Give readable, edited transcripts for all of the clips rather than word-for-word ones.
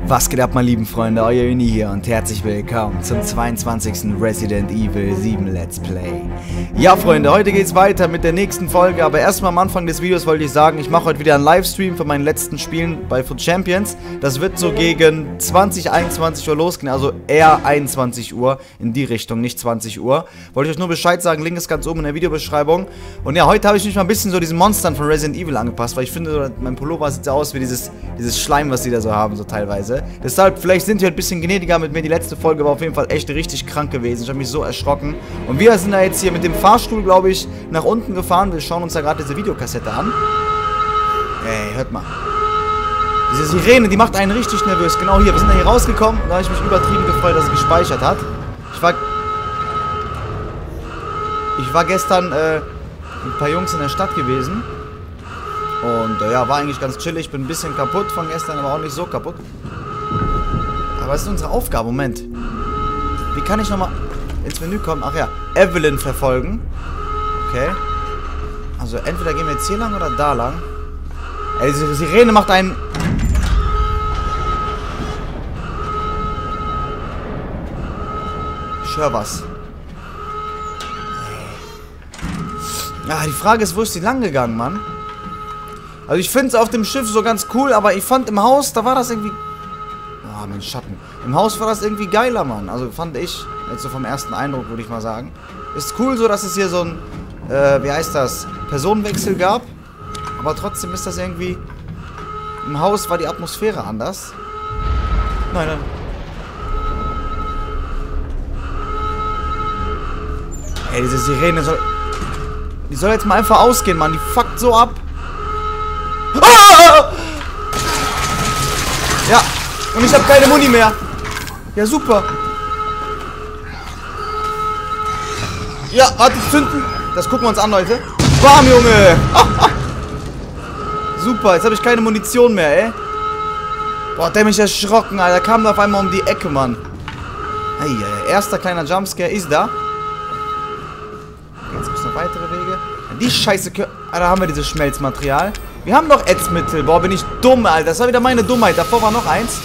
Was geht ab, meine lieben Freunde, euer Uni hier und herzlich willkommen zum 22. Resident Evil 7 Let's Play. Ja, Freunde, heute geht's weiter mit der nächsten Folge, aber erstmal am Anfang des Videos wollte ich sagen, ich mache heute wieder einen Livestream für meine letzten Spielen bei Foot Champions. Das wird so gegen 20, 21 Uhr losgehen, also eher 21 Uhr in die Richtung, nicht 20 Uhr. Wollte ich euch nur Bescheid sagen, Link ist ganz oben in der Videobeschreibung. Und ja, heute habe ich mich mal ein bisschen so diesen Monstern von Resident Evil angepasst, weil ich finde, mein Pullover sieht so aus wie dieses Schleim, was die da so haben, so teilweise. Deshalb, vielleicht sind die halt ein bisschen gnädiger mit mir. Die letzte Folge war auf jeden Fall echt richtig krank gewesen. Ich habe mich so erschrocken. Und wir sind da jetzt hier mit dem Fahrstuhl, glaube ich, nach unten gefahren. Wir schauen uns da gerade diese Videokassette an. Ey, hört mal. Diese Sirene, die macht einen richtig nervös. Genau hier. Wir sind da hier rausgekommen und da habe ich mich übertrieben gefreut, dass es gespeichert hat. Ich war gestern mit ein paar Jungs in der Stadt gewesen. Und ja, war eigentlich ganz chillig. Bin ein bisschen kaputt von gestern, aber auch nicht so kaputt. Aber was ist unsere Aufgabe? Moment. Wie kann ich nochmal ins Menü kommen? Ach ja, Evelyn verfolgen. Okay. Also entweder gehen wir jetzt hier lang oder da lang. Ey, diese Sirene macht einen... Ich höre was. Ja, die Frage ist, wo ist die lang gegangen, Mann? Also ich finde es auf dem Schiff so ganz cool, aber ich fand im Haus, da war das irgendwie... Ah, mein Schatten. Im Haus war das irgendwie geiler, Mann. Also fand ich, jetzt so vom ersten Eindruck, würde ich mal sagen. Ist cool so, dass es hier so ein, wie heißt das, Personenwechsel gab. Aber trotzdem ist das irgendwie... Im Haus war die Atmosphäre anders. Nein, nein. Ey, diese Sirene soll... Die soll jetzt mal einfach ausgehen, Mann. Die fuckt so ab. Ah! Ja, und ich habe keine Muni mehr. Ja, super. Ja, warte, zünden. Das gucken wir uns an, Leute. Bam, Junge. Super, jetzt habe ich keine Munition mehr, ey. Boah, hat der mich erschrocken, Alter. Kam da auf einmal um die Ecke, Mann. Hey, erster kleiner Jumpscare ist da. Jetzt gibt es noch weitere Wege. Die Scheiße, da haben wir dieses Schmelzmaterial. Wir haben doch Ätzmittel. Boah, bin ich dumm, Alter. Das war wieder meine Dummheit. Davor war noch eins.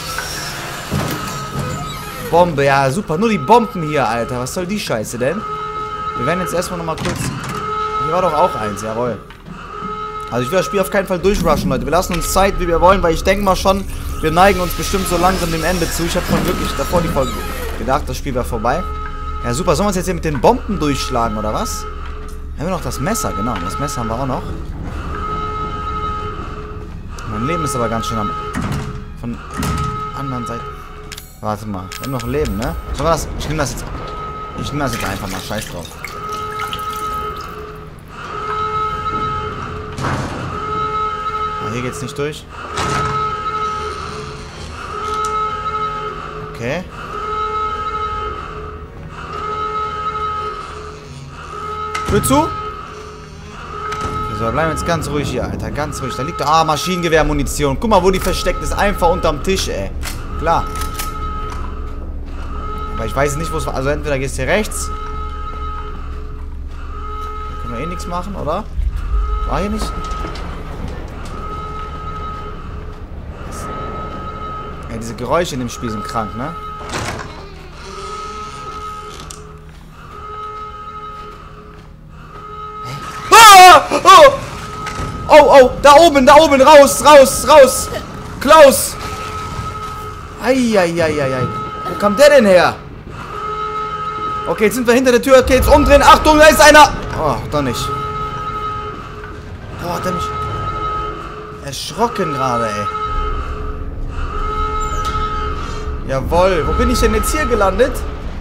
Bombe, ja, super. Nur die Bomben hier, Alter. Was soll die Scheiße denn? Wir werden jetzt erstmal nochmal kurz... Hier war doch auch eins, jawohl. Also ich will das Spiel auf keinen Fall durchrushen, Leute. Wir lassen uns Zeit, wie wir wollen, weil ich denke mal schon, wir neigen uns bestimmt so langsam dem Ende zu. Ich habe schon wirklich davor die Folge gedacht, das Spiel wäre vorbei. Ja, super. Sollen wir uns jetzt hier mit den Bomben durchschlagen, oder was? Haben wir noch das Messer, genau. Das Messer haben wir auch noch. Mein Leben ist aber ganz schön am... Von anderen Seite... Warte mal. Wir haben noch ein Leben, ne? Sollen wir das... Ich nehme das jetzt... Ich nehme das jetzt einfach mal. Scheiß drauf. Ah, hier geht's nicht durch. Okay. Tür zu. So, bleiben jetzt ganz ruhig hier, Alter. Ganz ruhig. Da liegt doch... Ah, Maschinengewehrmunition. Guck mal, wo die versteckt ist. Einfach unterm Tisch, ey. Klar. Aber ich weiß nicht, wo es war. Also entweder gehst du hier rechts. Da können wir eh nichts machen, oder? War hier nicht? Ja, diese Geräusche in dem Spiel sind krank, ne? Oh, da oben, raus. Klaus. Eieieiei. Wo kam der denn her? Okay, jetzt sind wir hinter der Tür. Okay, jetzt umdrehen. Achtung, da ist einer. Oh, doch nicht. Boah, hat er mich erschrocken gerade, ey. Jawohl. Wo bin ich denn jetzt hier gelandet?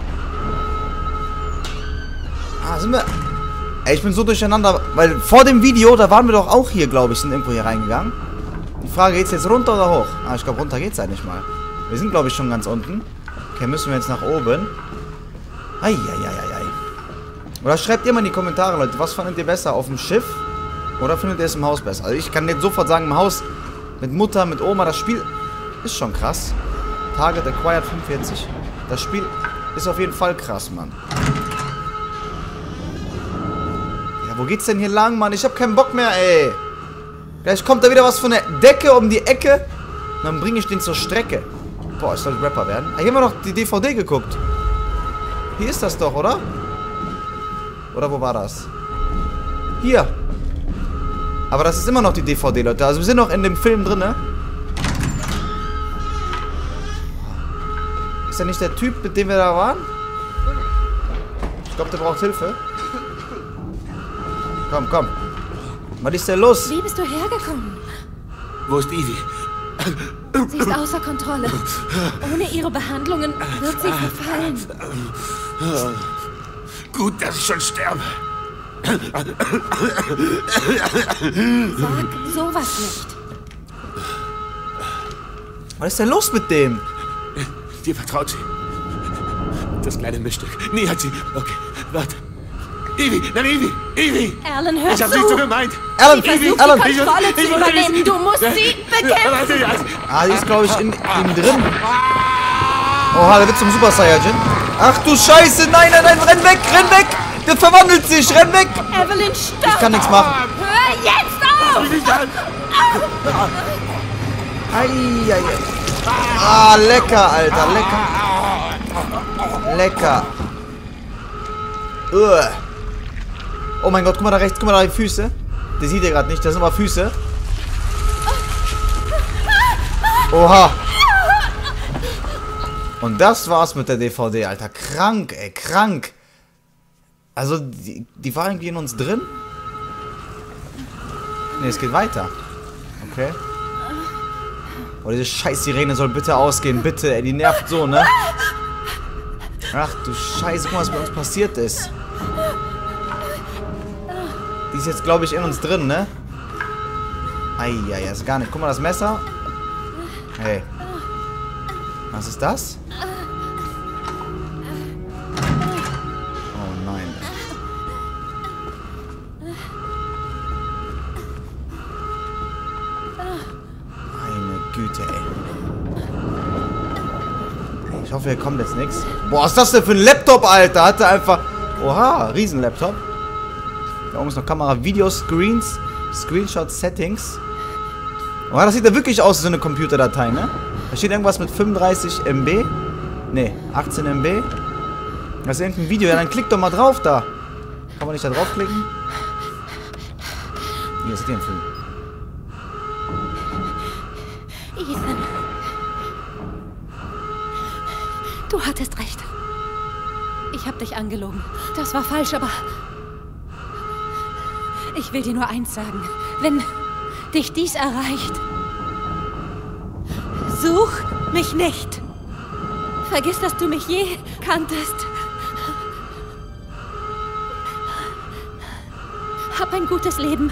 Ah, sind wir... Ey, ich bin so durcheinander, weil vor dem Video, da waren wir doch auch hier, glaube ich, sind irgendwo hier reingegangen. Die Frage, geht's jetzt runter oder hoch? Ah, ich glaube, runter geht's halt nicht mal. Wir sind, glaube ich, schon ganz unten. Okay, müssen wir jetzt nach oben. Eieieiei. Oder schreibt ihr mal in die Kommentare, Leute, was fandet ihr besser, auf dem Schiff oder findet ihr es im Haus besser? Also ich kann jetzt sofort sagen, im Haus mit Mutter, mit Oma, das Spiel ist schon krass. Target Acquired 45. Das Spiel ist auf jeden Fall krass, Mann. Ja, wo geht's denn hier lang, Mann? Ich hab keinen Bock mehr, ey. Gleich kommt da wieder was von der Decke um die Ecke. Und dann bringe ich den zur Strecke. Boah, ich soll Rapper werden. Hier haben wir noch die DVD geguckt. Hier ist das doch, oder? Oder wo war das? Hier. Aber das ist immer noch die DVD, Leute. Also wir sind noch in dem Film drin, ne? Ist ja nicht der Typ, mit dem wir da waren? Ich glaube, der braucht Hilfe. Komm, komm. Was ist denn los? Wie bist du hergekommen? Wo ist Ivy? Sie ist außer Kontrolle. Ohne ihre Behandlungen wird sie verfallen. Gut, dass ich schon sterbe. Sag sowas nicht. Was ist denn los mit dem? Dir vertraut sie. Das kleine Mischstück. Nie hat sie... Okay, warte. Ivy, nein, Ivy! Ivy! Alan, hör Ich hab zu! nicht so gemeint! Alan, Versuch die Alan! Kontrolle zu übernehmen. Du musst sie bekämpfen. Ah, die ist, glaube ich, in ihm drin. Oha, der wird zum Super Saiyajin. Ach du Scheiße! Nein, nein, nein! Renn weg! Renn weg! Der verwandelt sich! Renn weg! Evelyn, stopp! Ich kann nichts machen. Hör jetzt auf! Ei, ei, ei. Ah, lecker, Alter. Lecker. Lecker. Oh mein Gott, guck mal da rechts. Guck mal da die Füße. Der sieht ihr gerade nicht. Das sind aber Füße. Oha. Und das war's mit der DVD, Alter. Krank, ey. Krank. Also, die war irgendwie in uns drin? Ne, es geht weiter. Okay. Oh, diese scheiß Sirene soll bitte ausgehen. Bitte, ey. Die nervt so, ne? Ach du Scheiße. Guck mal, was bei uns passiert ist. Die ist jetzt, glaube ich, in uns drin, ne? Eieiei, ist gar nicht. Guck mal, das Messer. Hey. Was ist das? Oh nein. Meine Güte, ey. Ich hoffe, hier kommt jetzt nichts. Boah, was ist das denn für ein Laptop, Alter? Hatte einfach... Oha, Riesen-Laptop. Da oben ist noch Kamera, Video, Screens, Screenshot, Settings. Oh, das sieht ja wirklich aus wie so eine Computerdatei, ne? Da steht irgendwas mit 35 MB. Ne, 18 MB. Das ist irgendein Video. Ja, dann klick doch mal drauf da. Kann man nicht da draufklicken? Hier ist hier ein Film. Ethan. Du hattest recht. Ich hab dich angelogen. Das war falsch, aber... Ich will dir nur eins sagen. Wenn dich dies erreicht, such mich nicht. Vergiss, dass du mich je kanntest. Hab ein gutes Leben.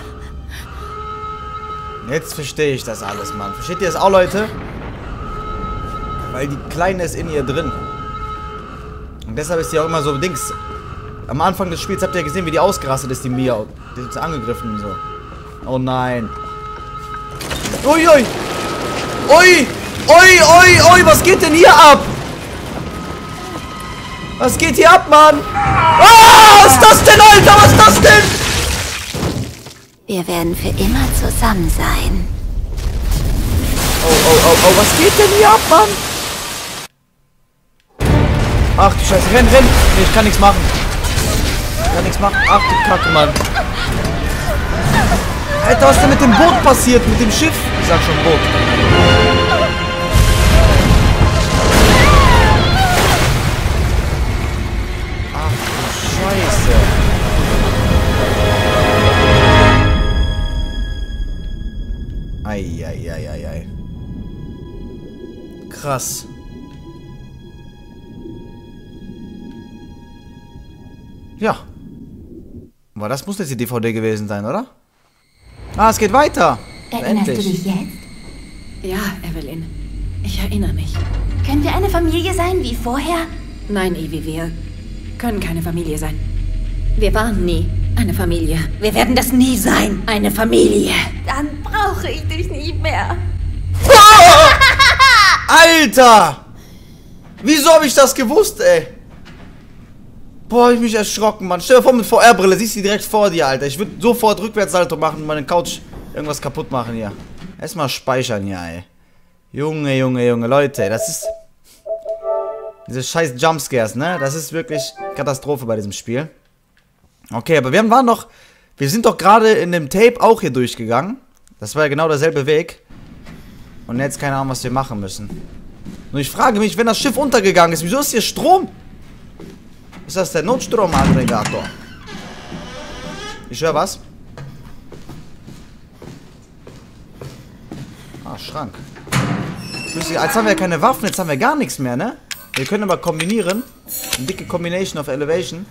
Jetzt verstehe ich das alles, Mann. Versteht ihr das auch, Leute? Weil die Kleine ist in ihr drin. Und deshalb ist sie auch immer so Dings. Am Anfang des Spiels habt ihr ja gesehen, wie die ausgerastet ist, die Mia. Die ist angegriffen und so. Oh nein. Ui, ui. Ui. Ui, ui, ui. Was geht denn hier ab? Was geht hier ab, Mann? Ah, was ist das denn, Alter? Was ist das denn? Wir werden für immer zusammen sein. Oh, oh, oh, oh. Was geht denn hier ab, Mann? Ach du Scheiße. Renn, renn. Nee, ich kann nichts machen. Ich kann nichts machen. Ach du Kacke, Mann. Alter, was ist denn mit dem Boot passiert? Mit dem Schiff? Ich sag schon Boot. Ach du Scheiße. Eieieiei. Krass. Ja. Aber das muss jetzt die DVD gewesen sein, oder? Ah, es geht weiter. Erinnerst du dich jetzt? Ja, Evelyn. Ich erinnere mich. Können wir eine Familie sein wie vorher? Nein, Ivy, wir können keine Familie sein. Wir waren nie eine Familie. Wir werden das nie sein. Eine Familie. Dann brauche ich dich nicht mehr. Alter! Wieso habe ich das gewusst, ey? Boah, hab ich mich erschrocken, Mann. Stell dir vor, mit VR-Brille siehst du direkt vor dir, Alter. Ich würde sofort Rückwärtssalto machen und meine Couch irgendwas kaputt machen hier. Erstmal speichern hier, ey. Junge, Junge, Junge, Leute, das ist... Diese scheiß Jumpscares, ne? Das ist wirklich Katastrophe bei diesem Spiel. Okay, aber wir sind doch gerade in dem Tape auch hier durchgegangen. Das war ja genau derselbe Weg. Und jetzt keine Ahnung, was wir machen müssen. Nur ich frage mich, wenn das Schiff untergegangen ist, wieso ist hier Strom? Ist das der Notstromaggregator? Ich höre was. Ah, Schrank. Jetzt haben wir ja keine Waffen, jetzt haben wir gar nichts mehr, ne? Wir können aber kombinieren. Eine dicke Combination of Elevation.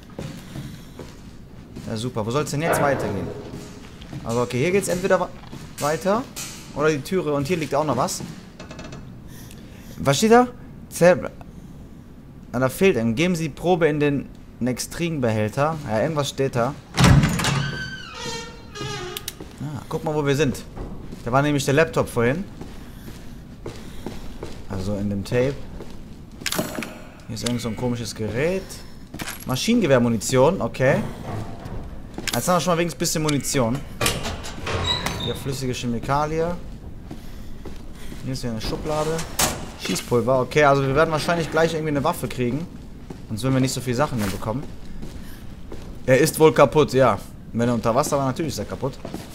Ja, super. Wo soll es denn jetzt weitergehen? Also, okay, hier geht es entweder weiter. Oder die Türe. Und hier liegt auch noch was. Was steht da? Da fehlt einem. Geben Sie die Probe in den Nextrin-Behälter. Ja, irgendwas steht da. Ah, guck mal, wo wir sind. Da war nämlich der Laptop vorhin. Also in dem Tape. Hier ist irgend so ein komisches Gerät. Maschinengewehrmunition, okay. Jetzt haben wir schon mal wenigstens ein bisschen Munition. Hier flüssige Chemikalie. Hier ist wieder eine Schublade. Schießpulver, okay. Also wir werden wahrscheinlich gleich irgendwie eine Waffe kriegen. Sonst würden wir nicht so viele Sachen hier bekommen. Er ist wohl kaputt, ja. Wenn er unter Wasser war, natürlich ist er kaputt.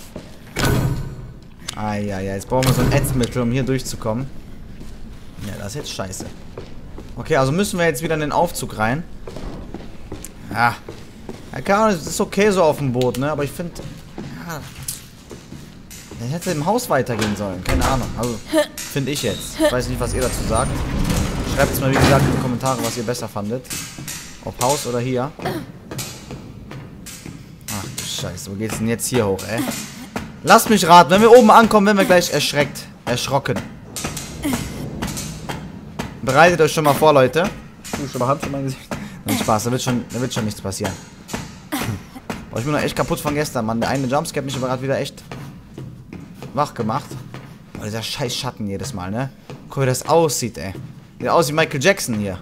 Ah, ja, jetzt brauchen wir so ein Ätzmittel, um hier durchzukommen. Ja, das ist jetzt scheiße. Okay, also müssen wir jetzt wieder in den Aufzug rein. Ja. Ja, keine Ahnung, es ist okay so auf dem Boot, ne? Aber ich finde... Ja, der hätte im Haus weitergehen sollen. Keine Ahnung. Also, finde ich jetzt. Ich weiß nicht, was ihr dazu sagt. Schreibt es mal, wie gesagt, in die Kommentare, was ihr besser fandet. Ob Haus oder hier. Ach du Scheiße, wo geht's denn jetzt hier hoch, ey? Lasst mich raten, wenn wir oben ankommen, werden wir gleich erschrocken. Bereitet euch schon mal vor, Leute. Schon mal Hand für mein Gesicht. Nein, Spaß, da wird schon nichts passieren. Boah, ich bin noch echt kaputt von gestern, Mann. Der eine Jumpscare hat mich aber gerade wieder echt wach gemacht. Oh, dieser scheiß Schatten jedes Mal, ne? Guck, wie das aussieht, ey. Sieht aus wie Michael Jackson hier.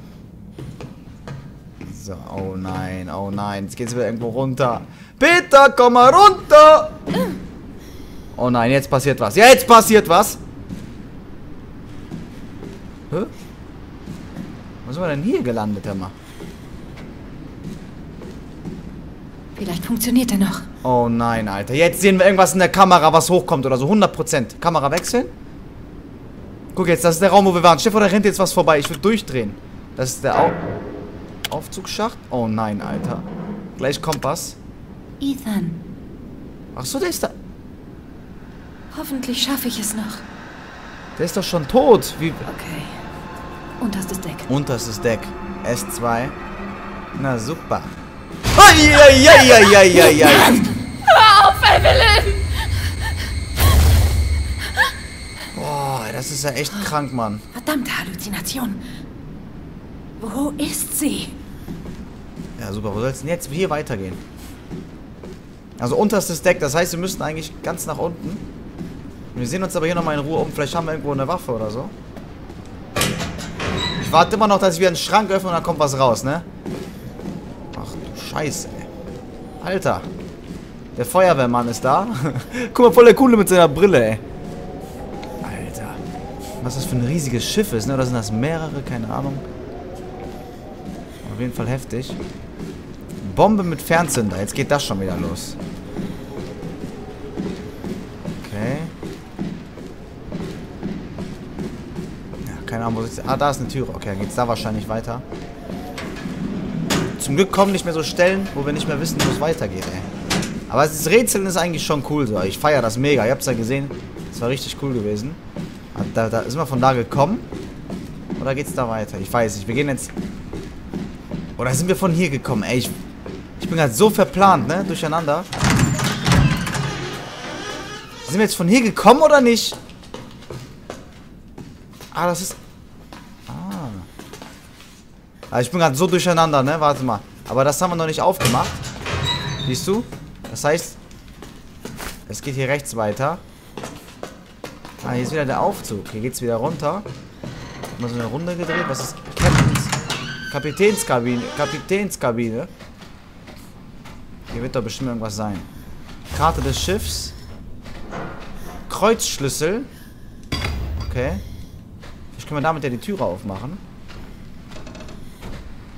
So, oh nein. Jetzt geht's wieder irgendwo runter. Peter, komm mal runter! Oh nein, jetzt passiert was. Jetzt passiert was! Hä? Wo sind wir denn hier gelandet, Herr Mann? Vielleicht funktioniert er noch. Oh nein, Alter. Jetzt sehen wir irgendwas in der Kamera, was hochkommt oder so. 100%. Kamera wechseln. Guck jetzt, das ist der Raum, wo wir waren. Stefan, da rennt jetzt was vorbei. Ich will durchdrehen. Das ist der Aufzugsschacht. Oh nein, Alter. Gleich Kompass. Ethan. Achso, der ist da. Hoffentlich schaffe ich es noch. Der ist doch schon tot. Wie? Okay. Unterstes Deck. Unterstes Deck. S2. Na super. Eieieiei. Hör auf, Evelyn! Boah, das ist ja echt krank, Mann. Verdammte Halluzination. Wo ist sie? Ja, super. Wo soll es denn jetzt hier weitergehen? Also unterstes Deck. Das heißt, wir müssen eigentlich ganz nach unten. Wir sehen uns aber hier nochmal in Ruhe um. Vielleicht haben wir irgendwo eine Waffe oder so. Ich warte immer noch, dass ich wieder einen Schrank öffne und dann kommt was raus, ne? Ach du Scheiße, ey. Alter. Der Feuerwehrmann ist da. Guck mal, voll der Coole mit seiner Brille, ey. Alter. Was das für ein riesiges Schiff ist, ne? Oder sind das mehrere? Keine Ahnung. Auf jeden Fall heftig. Bombe mit Fernzünder. Jetzt geht das schon wieder los. Okay. Ja, keine Ahnung, wo ist... Ah, da ist eine Türe. Okay, dann geht's da wahrscheinlich weiter. Zum Glück kommen nicht mehr so Stellen, wo wir nicht mehr wissen, wo es weitergeht, ey. Aber das Rätseln ist eigentlich schon cool so. Ich feiere das mega. Ihr habt es ja gesehen. Das war richtig cool gewesen. Da sind wir von da gekommen. Oder geht's da weiter? Ich weiß nicht. Wir gehen jetzt... Oder sind wir von hier gekommen? Ey, ich bin halt so verplant, ne? Durcheinander. Sind wir jetzt von hier gekommen oder nicht? Ah, das ist... Also ich bin gerade so durcheinander, ne? Warte mal. Aber das haben wir noch nicht aufgemacht. Siehst du? Das heißt, es geht hier rechts weiter. Ah, hier ist wieder der Aufzug. Hier geht's wieder runter. Mal so eine Runde gedreht. Was ist... Kapitänskabine. Kapitänskabine. Hier wird doch bestimmt irgendwas sein. Karte des Schiffs. Kreuzschlüssel. Okay. Vielleicht können wir damit ja die Türe aufmachen.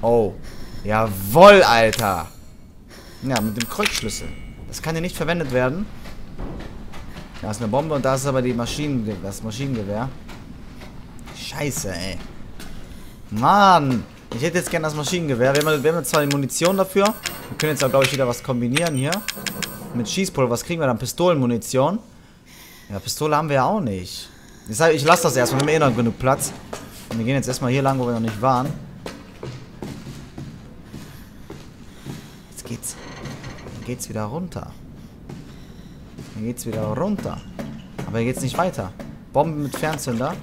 Oh. Jawoll, Alter. Ja, mit dem Kreuzschlüssel. Das kann hier nicht verwendet werden. Da ist eine Bombe und da ist aber das Maschinengewehr. Scheiße, ey. Mann. Ich hätte jetzt gerne das Maschinengewehr. Wir haben zwar die Munition dafür. Wir können jetzt auch, glaube ich, wieder was kombinieren hier. Mit Schießpulver. Was kriegen wir dann? Pistolenmunition. Ja, Pistole haben wir ja auch nicht. Ich lasse das erstmal. Wir haben eh noch genug Platz. Und wir gehen jetzt erstmal hier lang, wo wir noch nicht waren. Jetzt geht's. Dann geht's wieder runter. Dann geht's wieder runter. Aber hier geht's nicht weiter. Bomben mit Fernzünder.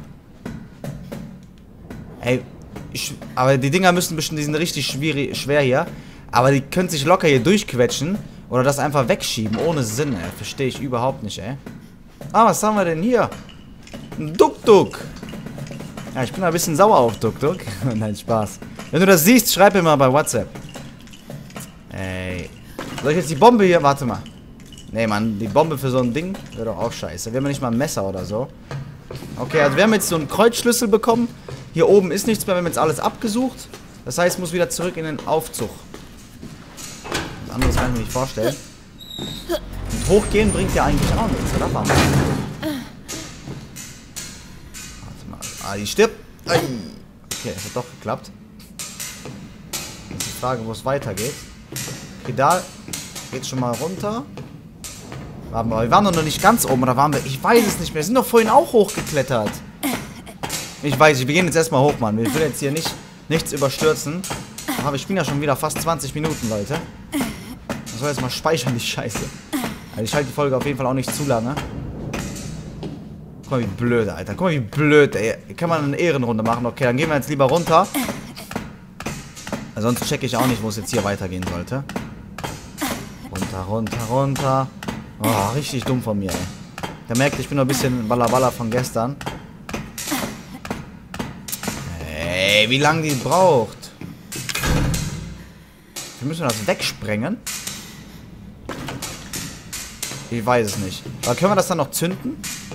Ey. Aber die Dinger müssen bestimmt, die sind richtig schwer hier. Aber die können sich locker hier durchquetschen. Oder das einfach wegschieben. Ohne Sinn, ey. Verstehe ich überhaupt nicht, ey. Ah, was haben wir denn hier? Ein Duk-Duk. Ja, ich bin ein bisschen sauer auf Duk-Duk. Nein, Spaß. Wenn du das siehst, schreib mir mal bei WhatsApp. Ey. Soll ich jetzt die Bombe hier? Warte mal. Nee, Mann. Die Bombe für so ein Ding wäre doch auch scheiße. Wir haben ja nicht mal ein Messer oder so. Okay, also wir haben jetzt so einen Kreuzschlüssel bekommen. Hier oben ist nichts mehr. Wir haben jetzt alles abgesucht. Das heißt, ich muss wieder zurück in den Aufzug. Was anderes kann ich mir nicht vorstellen. Und hochgehen bringt ja eigentlich auch nichts, oder? Warte mal. Ah, die stirbt. Okay, das hat doch geklappt. Jetzt ist die Frage, wo es weitergeht. Okay, da geht schon mal runter. Warte mal, wir waren doch noch nicht ganz oben, oder waren wir? Ich weiß es nicht mehr. Wir sind doch vorhin auch hochgeklettert. Ich weiß nicht, wir gehen jetzt erstmal hoch, Mann. Ich will jetzt hier nichts überstürzen. Aber ich bin ja schon wieder fast 20 Minuten, Leute. Ich soll jetzt mal speichern, die Scheiße. Also ich halte die Folge auf jeden Fall auch nicht zu lange. Guck mal, wie blöd, Alter. Guck mal, wie blöd, ey. Kann man eine Ehrenrunde machen? Okay, dann gehen wir jetzt lieber runter. Sonst checke ich auch nicht, wo es jetzt hier weitergehen sollte. Runter, runter, runter. Oh, richtig dumm von mir, ey. Der merkt, ich bin noch ein bisschen Balla von gestern. Ey, wie lange die braucht. Wir müssen das wegsprengen. Ich weiß es nicht. Aber können wir das dann noch zünden?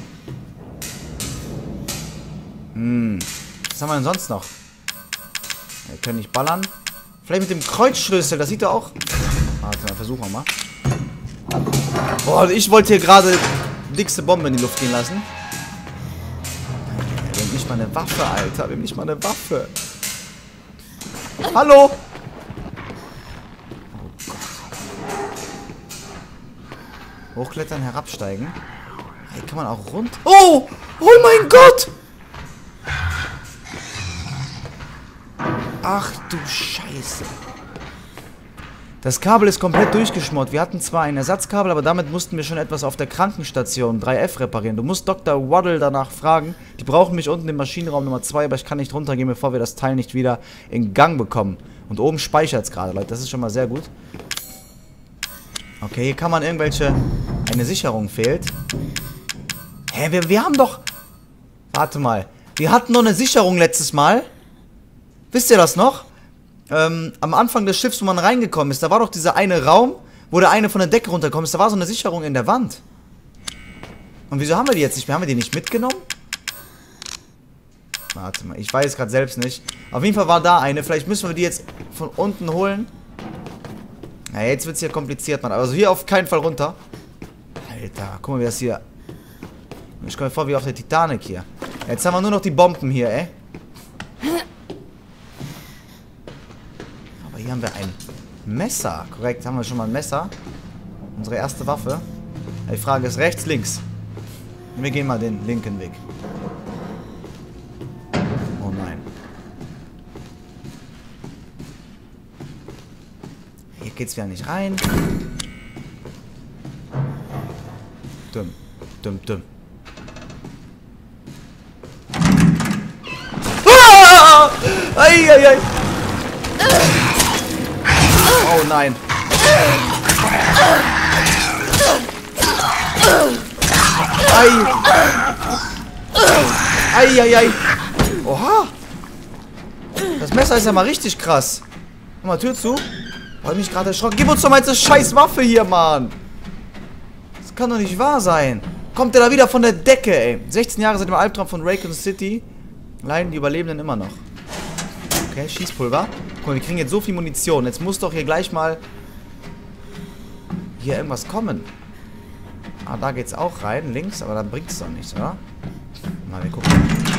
Was haben wir denn sonst noch? Wir können nicht ballern. Vielleicht mit dem Kreuzschlüssel, das sieht er auch. Warte mal, versuchen wir mal. Boah, ich wollte hier gerade dickste Bombe in die Luft gehen lassen. Wir haben nicht mal eine Waffe, Alter. Wir haben nicht mal eine Waffe. Hallo? Oh Gott. Hochklettern, herabsteigen. Hey, kann man auch runter... Oh! Oh mein Gott! Ach du Scheiße. Das Kabel ist komplett durchgeschmort. Wir hatten zwar ein Ersatzkabel, aber damit mussten wir schon etwas auf der Krankenstation 3F reparieren. Du musst Dr. Waddle danach fragen. Die brauchen mich unten im Maschinenraum Nummer 2, aber ich kann nicht runtergehen, bevor wir das Teil nicht wieder in Gang bekommen. Und oben speichert es gerade, Leute. Das ist schon mal sehr gut. Okay, hier kann man irgendwelche... Eine Sicherung fehlt. Hä, wir haben doch... Warte mal. Wir hatten noch eine Sicherung letztes Mal. Wisst ihr das noch? Am Anfang des Schiffs, wo man reingekommen ist, da war doch dieser eine Raum, wo der eine von der Decke runtergekommen ist. Da war so eine Sicherung in der Wand. Und wieso haben wir die jetzt nicht mehr? Haben wir die nicht mitgenommen? Warte mal, ich weiß gerade selbst nicht. Auf jeden Fall war da eine. Vielleicht müssen wir die jetzt von unten holen. Na, jetzt wird es hier kompliziert, Mann. Also hier auf keinen Fall runter. Alter, guck mal, wie das hier... Ich komme mir vor wie auf der Titanic hier. Jetzt haben wir nur noch die Bomben hier, ey. Hier haben wir ein Messer. Korrekt, haben wir schon mal ein Messer. Unsere erste Waffe. Die Frage ist rechts, links. Wir gehen mal den linken Weg. Oh nein. Hier geht's wieder nicht rein. Dumm. Dumm, dumm. Ah! Ei, ei, ei. Oh nein. Ei. Ei, ei, ei. Oha. Das Messer ist ja mal richtig krass. Mach mal Tür zu. Ich hab mich gerade erschrocken. Gib uns doch mal jetzt eine scheiß Waffe hier, Mann. Das kann doch nicht wahr sein. Kommt der da wieder von der Decke, ey. 16 Jahre seit dem Albtraum von Raccoon City. Leiden die Überlebenden immer noch. Okay, Schießpulver. Guck mal, wir kriegen jetzt so viel Munition. Jetzt muss doch hier gleich mal hier irgendwas kommen. Ah, da geht's auch rein, links, aber dann bringt's doch nichts, oder? Mal, wir gucken.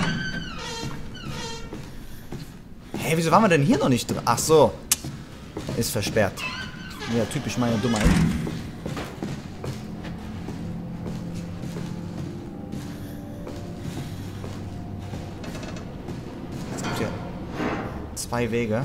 Hey, wieso waren wir denn hier noch nicht drin? Ach so. Ist versperrt. Ja, typisch meine Dummheit. Jetzt gibt es hier 2 Wege.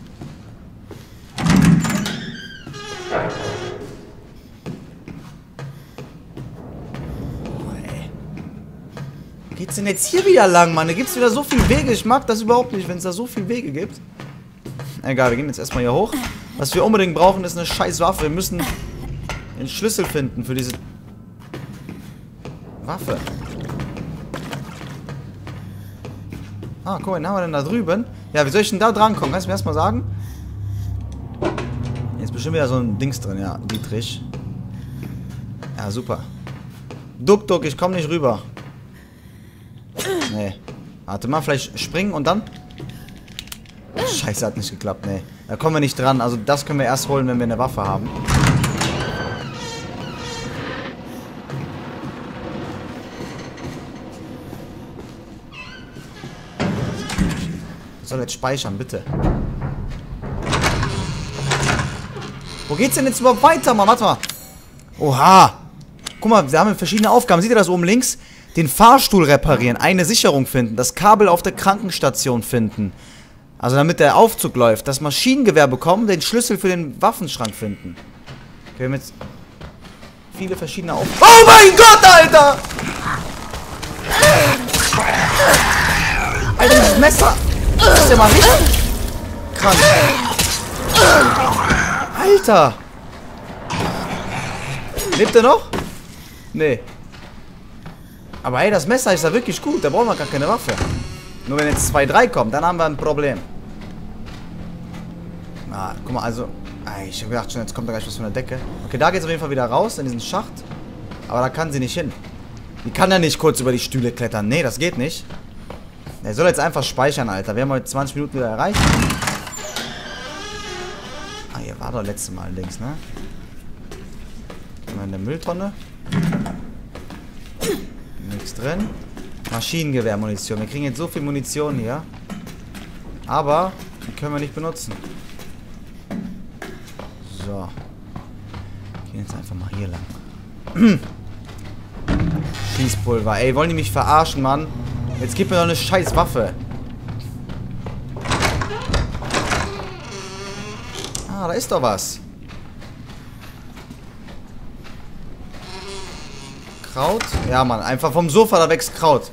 Wie geht's denn jetzt hier wieder lang, Mann? Da gibt's wieder so viele Wege. Ich mag das überhaupt nicht, wenn es da so viele Wege gibt. Egal, wir gehen jetzt erstmal hier hoch. Was wir unbedingt brauchen, ist eine scheiß Waffe. Wir müssen den Schlüssel finden für diese Waffe. Ah, guck mal, den haben wir denn da drüben? Ja, wie soll ich denn da drankommen? Kannst du mir erstmal sagen? Jetzt ist bestimmt wieder so ein Dings drin, ja, Dietrich. Ja, super. Duck, duck, ich komme nicht rüber. Nee. Warte mal, vielleicht springen und dann... Scheiße, hat nicht geklappt, nee. Da kommen wir nicht dran. Also das können wir erst holen, wenn wir eine Waffe haben. Ich soll jetzt speichern, bitte. Wo geht's denn jetzt überhaupt weiter, Mann? Warte mal. Oha. Guck mal, wir haben verschiedene Aufgaben. Seht ihr das oben links? Den Fahrstuhl reparieren, eine Sicherung finden, das Kabel auf der Krankenstation finden. Also damit der Aufzug läuft. Das Maschinengewehr bekommen, den Schlüssel für den Waffenschrank finden. Okay, wir haben jetzt viele verschiedene Aufgaben. Oh mein Gott, Alter! Alter, dieses Messer! Das ist ja mal richtig krank. Alter! Lebt er noch? Nee. Aber hey, das Messer ist ja wirklich gut. Da brauchen wir gar keine Waffe. Nur wenn jetzt 2, 3 kommen, dann haben wir ein Problem. Ah, guck mal, also... Ich hab gedacht schon, jetzt kommt da gleich was von der Decke. Okay, da geht es auf jeden Fall wieder raus, in diesen Schacht. Aber da kann sie nicht hin. Die kann ja nicht kurz über die Stühle klettern. Nee, das geht nicht. Er soll jetzt einfach speichern, Alter. Wir haben heute 20 Minuten wieder erreicht. Ah, hier war doch letztes Mal links, ne? In der Mülltonne. Nichts drin. Maschinengewehrmunition. Wir kriegen jetzt so viel Munition hier. Aber die können wir nicht benutzen. So. Gehen jetzt einfach mal hier lang. Schießpulver. Ey, wollen die mich verarschen, Mann? Jetzt gib mir doch eine scheiß Waffe. Ah, da ist doch was. Kraut? Ja, Mann. Einfach vom Sofa, da wächst Kraut.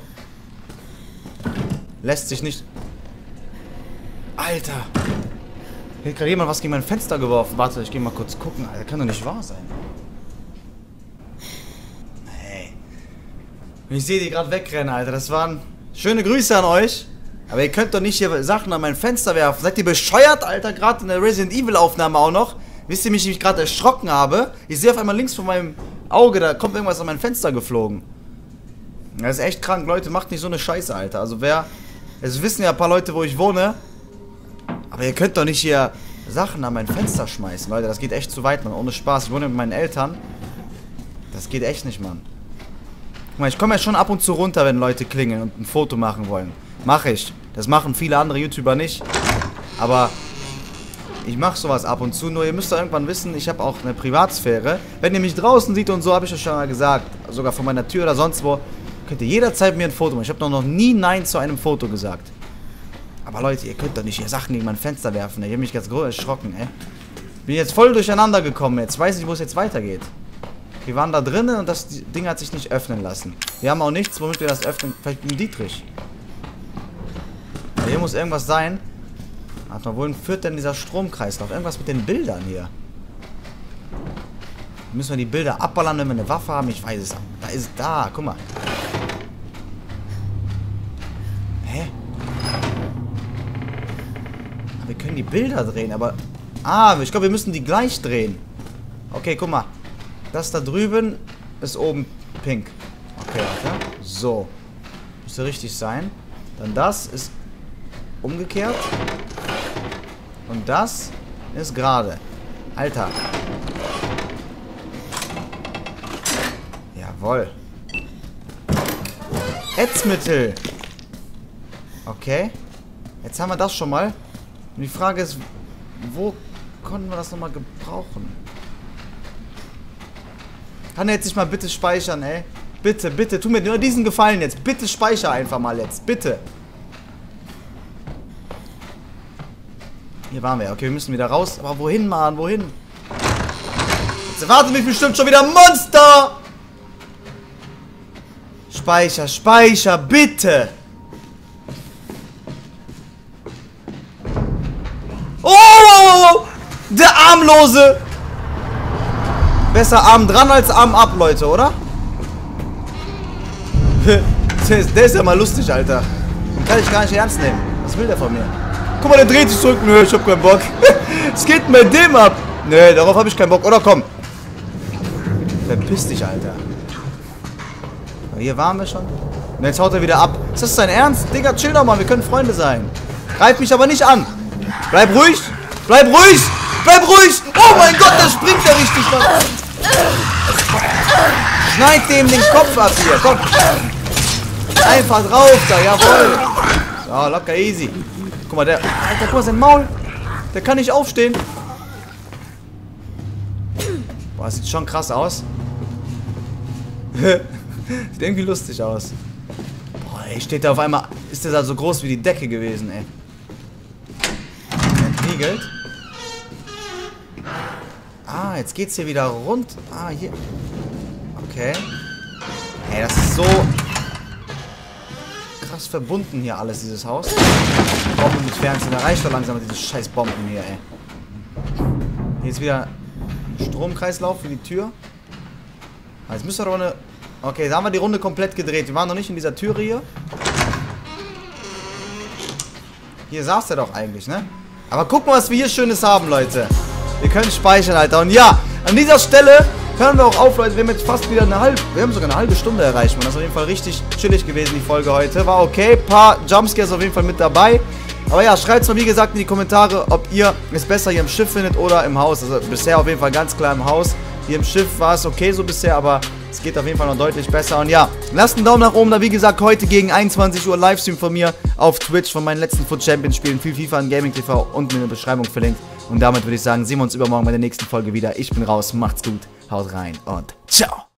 Lässt sich nicht... Alter. Hier hat gerade jemand was gegen mein Fenster geworfen. Warte, ich gehe mal kurz gucken. Alter, kann doch nicht wahr sein. Hey. Und ich sehe die gerade wegrennen, Alter. Das waren schöne Grüße an euch. Aber ihr könnt doch nicht hier Sachen an mein Fenster werfen. Seid ihr bescheuert, Alter? Gerade in der Resident Evil Aufnahme auch noch. Wisst ihr, wie ich mich gerade erschrocken habe? Ich sehe auf einmal links von meinem Auge, da kommt irgendwas an mein Fenster geflogen. Das ist echt krank. Leute, macht nicht so eine Scheiße, Alter. Also wer... Es wissen ja ein paar Leute, wo ich wohne. Aber ihr könnt doch nicht hier Sachen an mein Fenster schmeißen, Leute. Das geht echt zu weit, Mann. Ohne Spaß. Ich wohne mit meinen Eltern. Das geht echt nicht, Mann. Guck mal, ich komme ja schon ab und zu runter, wenn Leute klingeln und ein Foto machen wollen. Mache ich. Das machen viele andere YouTuber nicht. Aber ich mache sowas ab und zu. Nur ihr müsst doch irgendwann wissen, ich habe auch eine Privatsphäre. Wenn ihr mich draußen seht und so, habe ich euch schon mal gesagt. Sogar von meiner Tür oder sonst wo. Könnt ihr jederzeit mir ein Foto machen. Ich habe noch nie Nein zu einem Foto gesagt. Aber Leute, ihr könnt doch nicht hier Sachen gegen mein Fenster werfen. Ich habe mich ganz groß erschrocken, ey. Bin jetzt voll durcheinander gekommen jetzt. Ich weiß nicht, wo es jetzt weitergeht. Wir waren da drinnen und das Ding hat sich nicht öffnen lassen. Wir haben auch nichts, womit wir das öffnen. Vielleicht mit dem Dietrich. Aber hier muss irgendwas sein. Warte mal, wohin führt denn dieser Stromkreislauf? Irgendwas mit den Bildern hier. Müssen wir die Bilder abballern, wenn wir eine Waffe haben? Ich weiß es. Da ist es da. Guck mal. Hä? Wir können die Bilder drehen, aber... Ah, ich glaube, wir müssen die gleich drehen. Okay, guck mal. Das da drüben ist oben pink. Okay, warte. So. Müsste richtig sein. Dann das ist umgekehrt. Und das ist gerade. Alter. Jawohl. Ätzmittel. Okay. Jetzt haben wir das schon mal. Und die Frage ist, wo konnten wir das nochmal gebrauchen? Kann er jetzt nicht mal bitte speichern, ey? Bitte, bitte, tu mir nur diesen Gefallen jetzt. Bitte speicher einfach mal jetzt. Bitte. Hier waren wir. Okay, wir müssen wieder raus. Aber wohin, Mann? Wohin? Jetzt erwartet mich bestimmt schon wieder ein Monster! Speicher, Speicher, bitte! Oh! Der Armlose! Besser Arm dran als Arm ab, Leute, oder? Der ist ja mal lustig, Alter. Den kann ich gar nicht ernst nehmen. Was will der von mir? Guck mal, der dreht sich zurück. Nö, ich hab keinen Bock. Was geht denn mit dem ab? Nö, darauf habe ich keinen Bock. Oder komm. Verpiss dich, Alter. Hier waren wir schon. Und jetzt haut er wieder ab. Ist das dein Ernst? Digga, chill doch mal. Wir können Freunde sein. Greif mich aber nicht an. Bleib ruhig. Bleib ruhig. Bleib ruhig. Oh mein Gott, da springt er richtig. Schneid dem den Kopf ab hier. Komm. Einfach drauf da. Jawohl. So, locker easy. Guck mal, der... Alter, guck mal, sein Maul. Der kann nicht aufstehen. Boah, das sieht schon krass aus. Sieht irgendwie lustig aus. Boah, ey, steht da auf einmal... Ist der da so groß wie die Decke gewesen, ey. Entriegelt. Ah, jetzt geht's hier wieder rund. Ah, hier. Okay. Ey, das ist so... krass verbunden hier alles, dieses Haus. Bomben mit Fernsehen. Da reicht doch langsam diese scheiß Bomben hier, ey. Hier ist wieder ein Stromkreislauf für die Tür. Ah, jetzt müsste doch eine... Okay, da haben wir die Runde komplett gedreht. Wir waren noch nicht in dieser Türe hier. Hier saß er doch eigentlich, ne? Aber guck mal, was wir hier Schönes haben, Leute. Wir können speichern, Alter. Und ja, an dieser Stelle hören wir auch auf, Leute. Wir haben jetzt fast wieder wir haben sogar eine halbe Stunde erreicht. Man. Das ist auf jeden Fall richtig chillig gewesen, die Folge heute. War okay. Ein paar Jumpscares auf jeden Fall mit dabei. Aber ja, schreibt es mal, wie gesagt, in die Kommentare, ob ihr es besser hier im Schiff findet oder im Haus. Also bisher auf jeden Fall ganz klar im Haus. Hier im Schiff war es okay so bisher, aber es geht auf jeden Fall noch deutlich besser. Und ja, lasst einen Daumen nach oben da. Wie gesagt, heute gegen 21 Uhr Livestream von mir auf Twitch von meinen letzten Foot Champions Spielen. Viel FIFA und Gaming TV unten in der Beschreibung verlinkt. Und damit würde ich sagen, sehen wir uns übermorgen bei der nächsten Folge wieder. Ich bin raus, macht's gut, haut rein und ciao.